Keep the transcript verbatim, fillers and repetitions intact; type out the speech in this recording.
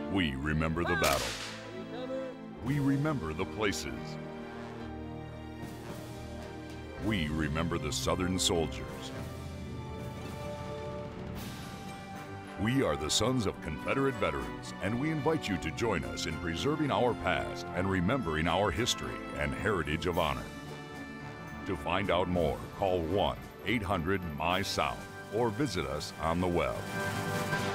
We remember the battle. We remember the places. We remember the Southern soldiers. We are the sons of Confederate veterans, and we invite you to join us in preserving our past and remembering our history and heritage of honor. To find out more, call one eight hundred M Y S O U T or visit us on the web.